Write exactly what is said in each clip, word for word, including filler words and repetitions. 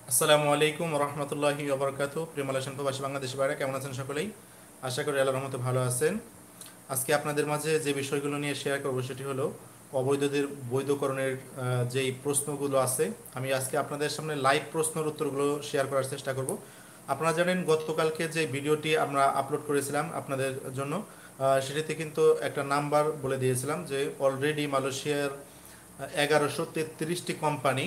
আসসালামু আলাইকুম রহমতুল্লাহি ওবরকাতু। প্রিয় মালয়েশিয়ান প্রবাসী বাংলাদেশি ভাইরা কেমন আছেন সকলেই? আশা করি আল্লাহর রহমতে ভালো আছেন। আজকে আপনাদের মাঝে যে বিষয়গুলো নিয়ে শেয়ার করবো সেটি হলো অবৈধদের বৈধকরণের আহ, যেই প্রশ্নগুলো আছে। আমি আজকে আপনাদের সামনে লাইভ প্রশ্নের উত্তরগুলো শেয়ার করার চেষ্টা করব। আপনারা জানেন গতকালকে যে ভিডিওটি আমরা আপলোড করেছিলাম আপনাদের জন্য, আহ, সেটিতে কিন্তু একটা নাম্বার বলে দিয়েছিলাম যে অলরেডি মালয়েশিয়ার এগারোশো তেত্রিশটি কোম্পানি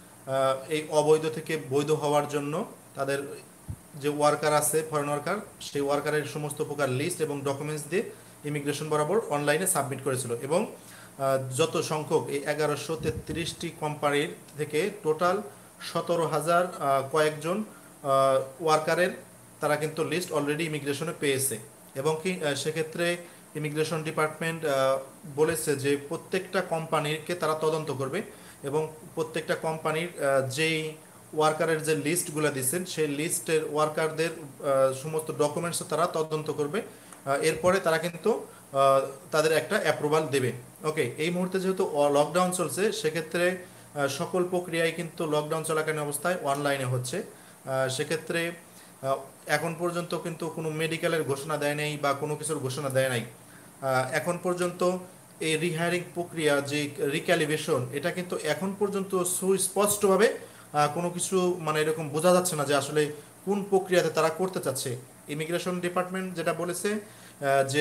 এই অবৈধ থেকে বৈধ হওয়ার জন্য তাদের যে ওয়ার্কার আছে, ফরেন ওয়ার্কার, সেই ওয়ার্কারের সমস্ত প্রকার লিস্ট এবং ডকুমেন্টস দিয়ে ইমিগ্রেশন বরাবর অনলাইনে সাবমিট করেছিল। এবং আহ, যত সংখ্যক এই এগারোশো তেত্রিশটি কোম্পানির থেকে টোটাল সতেরো হাজার কয়েকজন ওয়ার্কারের তারা কিন্তু লিস্ট অলরেডি ইমিগ্রেশনে পেয়েছে। এবং কি আহ, সেক্ষেত্রে ইমিগ্রেশন ডিপার্টমেন্ট বলেছে যে প্রত্যেকটা কোম্পানিকে তারা তদন্ত করবে এবং প্রত্যেকটা কোম্পানির যেই ওয়ার্কারের যে লিস্টগুলো দিচ্ছেন সেই লিস্টের ওয়ার্কারদের সমস্ত ডকুমেন্টস তারা তদন্ত করবে। আহ, এরপরে তারা কিন্তু আহ, তাদের একটা অ্যাপ্রুভাল দেবে। ওকে, এই মুহূর্তে যেহেতু লকডাউন চলছে সেক্ষেত্রে আহ, সকল প্রক্রিয়াই কিন্তু লকডাউন চলাকালীন অবস্থায় অনলাইনে হচ্ছে। আহ, সেক্ষেত্রে আহ, এখন পর্যন্ত কিন্তু কোনো মেডিকেলের ঘোষণা দেয় নাই বা কোনো কিছুর ঘোষণা দেয় নাই। আহ, এখন পর্যন্ত এই রিহায়ারিং প্রক্রিয়া যে রিক্যালিব্রেশন, এটা কিন্তু এখন পর্যন্ত সুস্পষ্টভাবে আহ, কোনো কিছু মানে এরকম বোঝা যাচ্ছে না যে আসলে কোন প্রক্রিয়াতে তারা করতে চাচ্ছে। ইমিগ্রেশন ডিপার্টমেন্ট যেটা বলেছে আহ, যে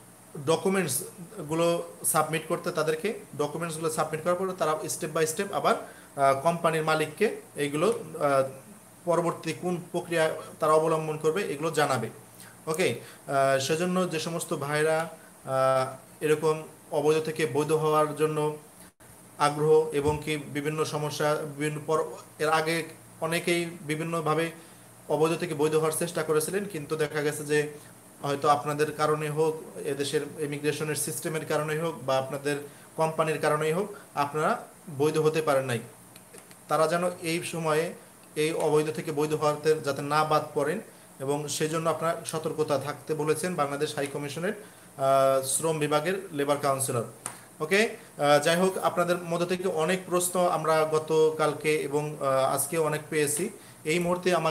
ডকুমেন্টসগুলো সাবমিট করতে তাদেরকে, ডকুমেন্টসগুলো সাবমিট করার পরে তারা স্টেপ বাই স্টেপ আবার কোম্পানির মালিককে এইগুলো আহ, পরবর্তী কোন প্রক্রিয়া তারা অবলম্বন করবে এগুলো জানাবে। ওকে, সেজন্য যে সমস্ত ভাইরা আহ, এরকম অবৈধ থেকে বৈধ হওয়ার জন্য আগ্রহ এবং কি বিভিন্ন সমস্যা বিভিন্ন পর এর আগে অনেকেই বিভিন্নভাবে অবৈধ থেকে বৈধ হওয়ার চেষ্টা করেছিলেন, কিন্তু দেখা গেছে যে হয়তো আপনাদের কারণে হোক, এদেশের ইমিগ্রেশনের সিস্টেমের কারণেই হোক বা আপনাদের কোম্পানির কারণেই হোক, আপনারা বৈধ হতে পারেন নাই। তারা যেন এই সময়ে এই অবৈধ থেকে বৈধ হওয়াতে যাতে না বাদ পড়েন এবং সেই জন্য আপনারা সতর্কতা থাকতে বলেছেন বাংলাদেশ হাই কমিশনের আহ, শ্রম বিভাগের লেবার কাউন্সিলর। ওকে, যাই হোক, আপনাদের মধ্যে থেকে অনেক প্রশ্ন আমরা গতকালকে এবং আহ, আজকে অনেক পেয়েছি। এই মুহূর্তে আমার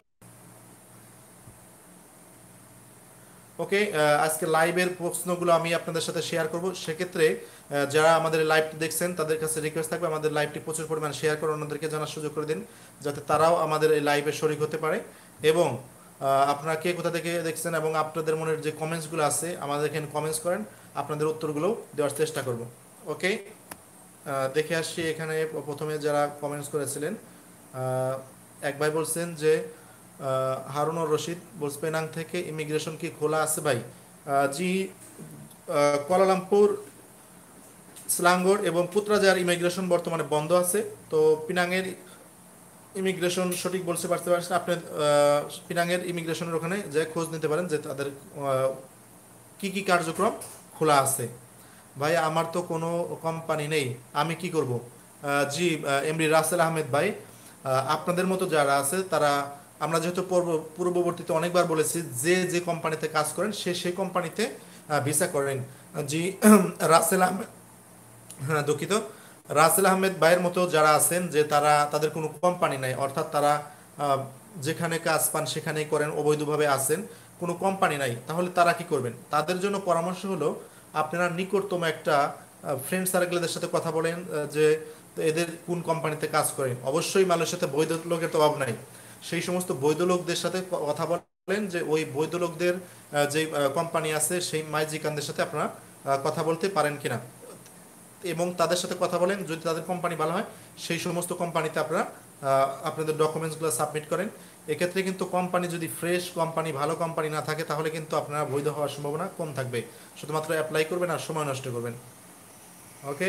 ওকে, আজকে লাইভের প্রশ্নগুলো আমি আপনাদের সাথে শেয়ার করব। সেক্ষেত্রে আহ, যারা আমাদের লাইভটি দেখছেন তাদের কাছে রিকোয়েস্ট থাকবে আমাদের লাইভটি প্রচুর পরিমাণ শেয়ার করে অন্যদেরকে জানার সুযোগ করে দিন, যাতে তারাও আমাদের এই লাইভে শরিক হতে পারে। এবং আহ, আপনারা কে কোথা থেকে দেখছেন এবং আপনাদের মনের যে কমেন্টসগুলো আছে আমাদের এখানে কমেন্টস করেন, আপনাদের উত্তরগুলো দেওয়ার চেষ্টা করব। ওকে, দেখে আসছি এখানে প্রথমে যারা কমেন্টস করেছিলেন। আহ, এক ভাই বলছেন যে আহ, হারুনুর রশিদ বলছে পেনাং থেকে ইমিগ্রেশন কি খোলা আছে ভাই? আহ, জি, আহ, কুয়ালালামপুর, স্লাঙ্গোর এবং পুত্রাজার ইমিগ্রেশন বর্তমানে বন্ধ আছে। তো পিনাংয়ের ইমিগ্রেশন সঠিক বলতে পারতে পারছেন আপনি। আহ, পিনাংয়ের ইমিগ্রেশনের ওখানে যে খোঁজ নিতে পারেন যে তাদের আহ, কি কি কার্যক্রম খোলা আছে। ভাই আমার তো কোনো কোম্পানি নেই, আমি কি করব? আহ, জি, এমডি রাসেল আহমেদ ভাই, আহ, আপনাদের মতো যারা আছে তারা, আমরা যেহেতু পূর্ব পূর্ববর্তীতে অনেকবার বলেছি যে যে কোম্পানিতে কাজ করেন সে সেই কোম্পানিতে ভিসা করেন। জি, রাসেল আহমেদ, হ্যাঁ দুঃখিত, রাসেল আহমেদ ভাইয়ের মতো যারা আছেন যে তারা, তাদের কোনো কোম্পানি নাই, অর্থাৎ তারা আহ, যেখানে কাজ পান সেখানেই করেন, অবৈধভাবে আছেন, কোনো কোম্পানি নাই, তাহলে তারা কি করবেন? তাদের জন্য পরামর্শ হলো আপনারা নিকটতম একটা ফ্রেন্ড সার্কেলদের সাথে কথা বলেন আহ, যে এদের কোন কোম্পানিতে কাজ করেন। অবশ্যই মালয়েশিয়াতে বৈধ লোকের তো অভাব নাই, সেই সমস্ত বৈধ লোকদের সাথে ক- কথা বলেন যে ওই বৈধ লোকদের আহ, যে কোম্পানি আছে সেই মাইজিকানদের সাথে আপনারা আহ, কথা বলতে পারেন কিনা এবং তাদের সাথে কথা বলেন। যদি তাদের কোম্পানি ভালো হয় সেই সমস্ত কোম্পানিতে আপনারা আহ, আপনাদের ডকুমেন্টসগুলো সাবমিট করেন। এক্ষেত্রে কিন্তু কোম্পানি যদি ফ্রেশ কোম্পানি, ভালো কোম্পানি না থাকে তাহলে কিন্তু আপনারা বৈধ হওয়ার সম্ভাবনা কম থাকবে। শুধুমাত্র অ্যাপ্লাই করবেন আর সময় নষ্ট করবেন। ওকে,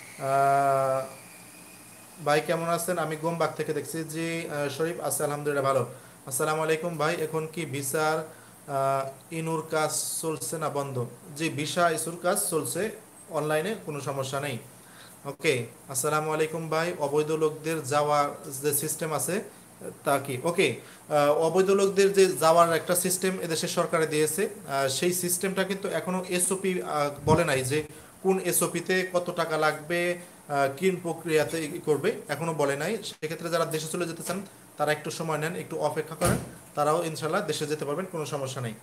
ভাই কেমন আছেন? আমি গোমবাগ থেকে দেখছি। জি, আহ, শরীফ আছে আলহামদুলিল্লাহ ভালো। আসসালামু আলাইকুম ভাই, এখন কি ভিসার আহ, ইনুর কাজ চলছে না বন্ধ? জি, ভিসা ইস্যুর কাজ চলছে অনলাইনে, কোনো সমস্যা নেই। ওকে, আসসালামু আলাইকুম ভাই, অবৈধ লোকদের যাওয়ার যে সিস্টেম আছে তা কি? ওকে, অবৈধ লোকদের যে যাওয়ার একটা সিস্টেম এদেশের সরকারে দিয়েছে, আহ, সেই সিস্টেমটা কিন্তু এখনো এসওপি বলে নাই যে কোন এসওপিতে কত টাকা লাগবে কি প্রক্রিয়াতে ই করবে এখনো বলে নাই। সেক্ষেত্রে যারা দেশে চলে যেতে চান তারা একটু সময় নেন, একটু অপেক্ষা করেন, তারাও ইনশাল্লাহ দেশে যেতে পারবেন, কোনো সমস্যা নেই।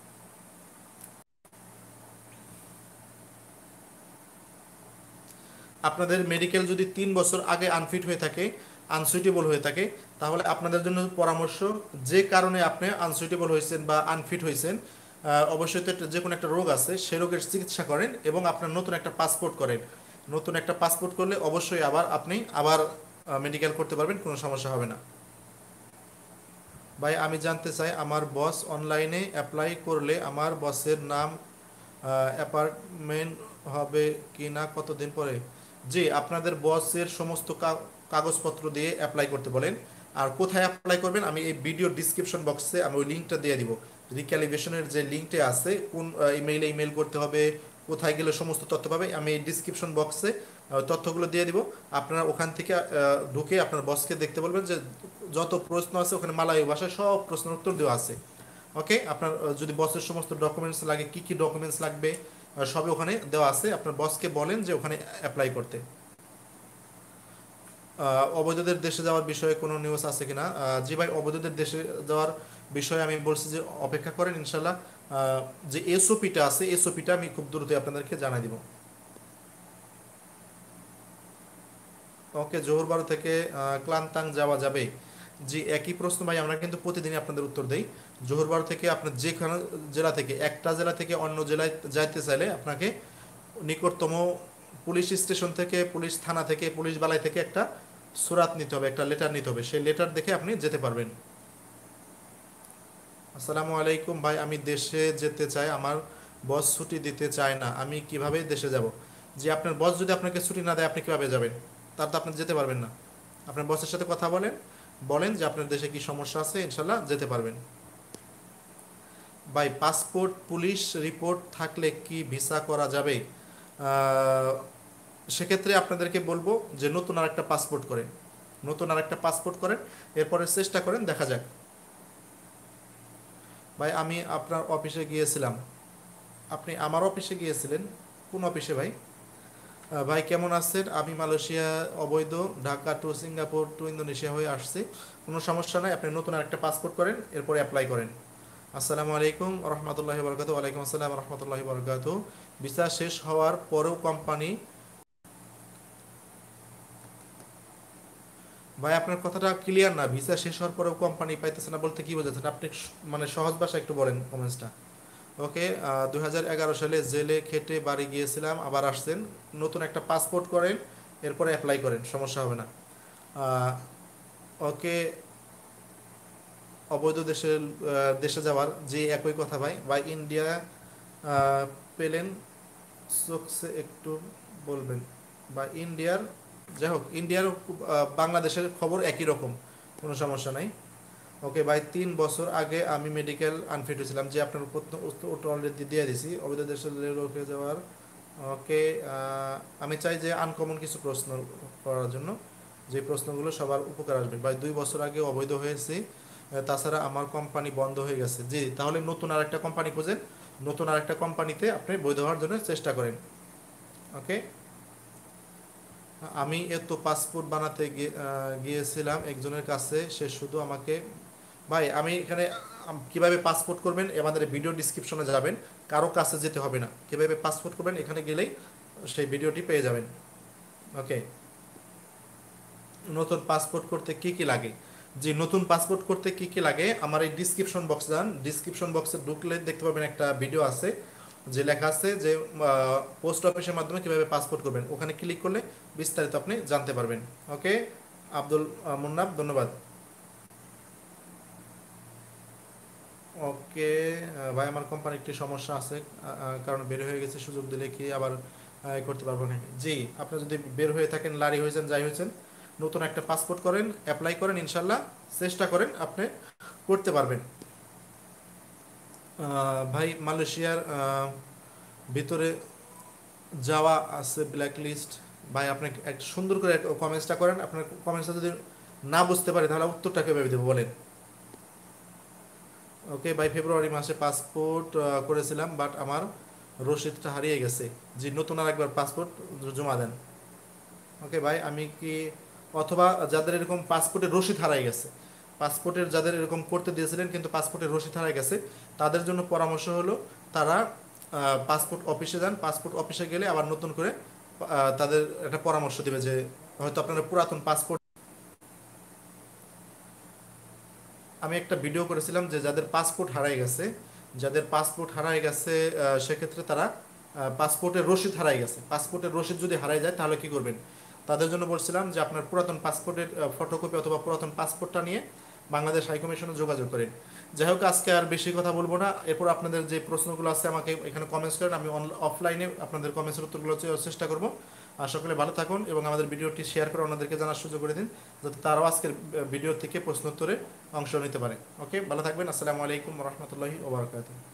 আপনাদের মেডিকেল যদি তিন বছর আগে আনফিট হয়ে থাকে, আনসুইটেবল হয়ে থাকে, তাহলে আপনাদের জন্য পরামর্শ, যে কারণে আপনি আনসুইটেবল হয়েছেন বা আনফিট হয়েছেন, আহ, অবশ্যই তো একটা- যে কোনো একটা রোগ আছে, সেই রোগের চিকিৎসা করেন এবং আপনার নতুন একটা পাসপোর্ট করেন। নতুন একটা পাসপোর্ট করলে অবশ্যই আবার আপনি আবার মেডিকেল করতে পারবেন, কোনো সমস্যা হবে না। ভাই আমি জানতে চাই আমার বস অনলাইনে অ্যাপ্লাই করলে আমার বসের নাম অ্যাপার্টমেন্ট হবে কি না কতদিন পরে? জি, আপনাদের বসের সমস্ত কা- কাগজপত্র দিয়ে অ্যাপ্লাই করতে বলেন। আর কোথায় অ্যাপ্লাই করবেন আমি এই ভিডিও ডিসক্রিপশন বক্সে আমি ওই লিঙ্কটা দিয়ে দিব। রিক্যালিব্রেশনের যে লিঙ্কটা আছে, কোন ইমেইলে ইমেল করতে হবে, কোথায় গেলে সমস্ত তথ্য পাবে, আমি এই ডিসক্রিপশন বক্সে তথ্যগুলো দিয়ে দিব। আপনারা ওখান থেকে আহ, ঢুকে আপনার বসকে দেখতে বলবেন যে যত প্রশ্ন আছে ওখানে মালয় ভাষায় সব প্রশ্নের উত্তর দেওয়া আছে। ওকে, আপনার আহ, যদি বসের সমস্ত ডকুমেন্টস লাগে, কি কি ডকুমেন্টস লাগবে, আহ, সবই ওখানে দেওয়া আছে। আপনার বসকে বলেন যে ওখানে অ্যাপ্লাই করতে। আহ, অবৈধদের দেশে যাওয়ার বিষয়ে কোনো নিউজ আছে কিনা? আহ, জি ভাই, অবৈধদের দেশে যাওয়ার বিষয়ে আমি বলছি যে অপেক্ষা করেন ইনশাল্লাহ। আহ, যে এসওপিটা আছে, এসওপিটা আমি খুব দ্রুতই আপনাদেরকে জানাই দিব। ওকে, জোহরবারু থেকে আহ, ক্লান্তাং যাওয়া যাবে? জি, একই প্রশ্ন ভাই, আমরা কিন্তু প্রতিদিনই আপনাদের উত্তর দেই। জোহরবারু থেকে আপনার যেখানে জেলা থেকে, একটা জেলা থেকে অন্য জেলায় যাইতে চাইলে আপনাকে নিকটতম পুলিশ স্টেশন থেকে, পুলিশ থানা থেকে, পুলিশ বালাই থেকে একটা সুরাত নিতে হবে, একটা লেটার নিতে হবে। সেই লেটার দেখে আপনি যেতে পারবেন। আসসালামু আলাইকুম ভাই, আমি দেশে যেতে চাই, আমার বস ছুটি দিতে চায় না, আমি কিভাবে দেশে যাব? যে আপনার বস যদি আপনাকে ছুটি না দেয় আপনি কিভাবে যাবেন? তার তো আপনি যেতে পারবেন না। আপনার বসের সাথে কথা বলেন, বলেন যে আপনার দেশে কি সমস্যা আছে, ইনশাল্লাহ যেতে পারবেন। ভাই পাসপোর্ট পুলিশ রিপোর্ট থাকলে কি ভিসা করা যাবে? আহ, সেক্ষেত্রে আপনাদেরকে বলবো যে নতুন আর একটা পাসপোর্ট করেন, নতুন আর একটা পাসপোর্ট করেন, এরপরে চেষ্টা করেন, দেখা যাক। ভাই আমি আপনার অফিসে গিয়েছিলাম। আপনি আমার অফিসে গিয়েছিলেন? কোন অফিসে ভাই? আহ, ভাই কেমন আছেন? আমি মালয়েশিয়া অবৈধ Dhaka to Singapore to Indonesia হয়ে আসছি। কোনো সমস্যা নাই, আপনি নতুন আরেকটা পাসপোর্ট করেন, এরপরে অ্যাপ্লাই করেন। আসসালামু আলাইকুম রহমতুল্লাহি বরকাত। ওয়ালাইকুম আসসালাম রহমতুল্লাহি বরকাত। ভিসা শেষ হওয়ার পরেও কোম্পানি, ভাই আপনার কথাটা ক্লিয়ার না, ভিসা শেষ হওয়ার পরেও কোম্পানি পাইতেছে না বলতে কি বোঝাচ্ছেন আপনি? স- মানে সহজ ভাষা একটু বলেন কমেন্টসটা। ওকে, দুই হাজার এগারো সালে জেলে খেটে বাড়ি গিয়েছিলাম, আবার আসছেন, নতুন একটা পাসপোর্ট করেন, এরপরে অ্যাপ্লাই করেন, সমস্যা হবে না। আহ, ওকে, অবৈধ দেশে আহ, দেশে যাওয়ার যে একই কথা ভাই। ভাই ইন্ডিয়া আহ, পেলেন চোখসে একটু বলবেন, বা ইন্ডিয়ার, যাই হোক ইন্ডিয়ার আহ, বাংলাদেশের খবর একই রকম, কোনো সমস্যা নাই। ওকে ভাই, তিন বছর আগে আমি মেডিকেল আনফিট হয়েছিলাম, যে আপনার উত্তর অলরেডি দিয়ে দিছি। অবৈধ দেশে রোকে যাওয়ার, ওকে, আমি চাই যে আনকমন কিছু প্রশ্ন করার জন্য, যে প্রশ্নগুলো সবার উপকার আসবে। ভাই দুই বছর আগে অবৈধ হয়েছে, আহ, তাছাড়া আমার কোম্পানি বন্ধ হয়ে গেছে। জি, তাহলে নতুন আরেকটা কোম্পানি খুঁজেন, নতুন আরেকটা কোম্পানিতে আপনি বৈধ হওয়ার জন্য চেষ্টা করেন। ওকে, আমি এত পাসপোর্ট বানাতে গিয়ে- আহ, গিয়েছিলাম একজনের কাছে, সে শুধু আমাকে, ভাই আমি এখানে আম- কিভাবে পাসপোর্ট করবেন আমাদের ভিডিও ডিসক্রিপশনে যাবেন, কারো কাছে যেতে হবে না, কিভাবে পাসপোর্ট করবেন এখানে গেলেই সেই ভিডিওটি পেয়ে যাবেন। ওকে, নতুন পাসপোর্ট করতে কি কি লাগে? জি, নতুন পাসপোর্ট করতে কি কি লাগে আমার এই ডিসক্রিপশন বক্স যান, ডিসক্রিপশন বক্সে ঢুকলে দেখতে পাবেন একটা ভিডিও আছে, যে লেখা আছে যে পোস্ট অফিসের মাধ্যমে কিভাবে পাসপোর্ট করবেন, ওখানে ক্লিক করলে বিস্তারিত আপনি জানতে পারবেন। ওকে, আব্দুল আহ, মুন্নাফ, ধন্যবাদ। ওকে, আহ, ভাই আমার কোম্পানির একটি সমস্যা আছে, আহ, আহ, কারণ বের হয়ে গেছে, সুযোগ দিলে কি আবার আহ, করতে পারবো না? জি, আপনি যদি বের হয়ে থাকেন, লারি হয়েছেন, যাই হয়েছেন, নতুন একটা পাসপোর্ট করেন, অ্যাপ্লাই করেন, ইনশাল্লাহ চেষ্টা করেন আপনি করতে পারবেন। আহ, ভাই মালয়েশিয়ার আহ, ভিতরে যাওয়া আছে ব্ল্যাক লিস্ট, ভাই আপনি এক সুন্দর করে কমেন্টসটা করেন, আপনার কমেন্টসটা যদি না বুঝতে পারি তাহলে উত্তরটা কিভাবে দেবো বলেন। ওকে ভাই, ফেব্রুয়ারি মাসে পাসপোর্ট করেছিলাম, বাট আমার রসিদটা হারিয়ে গেছে। জি, নতুন আর একবার পাসপোর্ট জমা দেন। ওকে ভাই, আমি কি, অথবা যাদের এরকম পাসপোর্টের রসিদ হারাই গেছে, পাসপোর্টের যাদের এরকম করতে দিয়েছিলেন কিন্তু পাসপোর্টের রসিদ হারাই গেছে, তাদের জন্য পরামর্শ হলো তারা পাসপোর্ট অফিসে যান। পাসপোর্ট অফিসে গেলে আবার নতুন করে আহ, তাদের একটা পরামর্শ দিবে যে হয়তো আপনারা পুরাতন পাসপোর্ট, আমি একটা ভিডিও করেছিলাম যে যাদের পাসপোর্ট হারাই গেছে, যাদের পাসপোর্ট হারাই গেছে আহ, সেক্ষেত্রে তারা আহ, পাসপোর্টের রসিদ হারাই গেছে, পাসপোর্টের রসিদ যদি হারাই যায় তাহলে কি করবেন, তাদের জন্য বলছিলাম যে আপনার পুরাতন পাসপোর্টের ফটোকপি অথবা পুরাতন পাসপোর্টটা নিয়ে বাংলাদেশ হাইকমিশনে যোগাযোগ করেন। যাই হোক, আজকে আর বেশি কথা বলবো না। এরপর আপনাদের যে প্রশ্নগুলো আছে আমাকে এখানে কমেন্টস করেন, আমি অফলাইনে আপনাদের কমেন্টসের উত্তরগুলো চেয়ে- চেষ্টা করবো। আর সকলে ভালো থাকুন এবং আমাদের ভিডিওটি শেয়ার করে অন্যদেরকে জানার সুযোগ করে দিন, যাতে তারাও আজকের ভিডিও থেকে প্রশ্নোত্তরে অংশ নিতে পারে। ওকে, ভালো থাকবেন। আসসালামু আলাইকুম রহমতুল্লাহি ওবরাকাতুহু।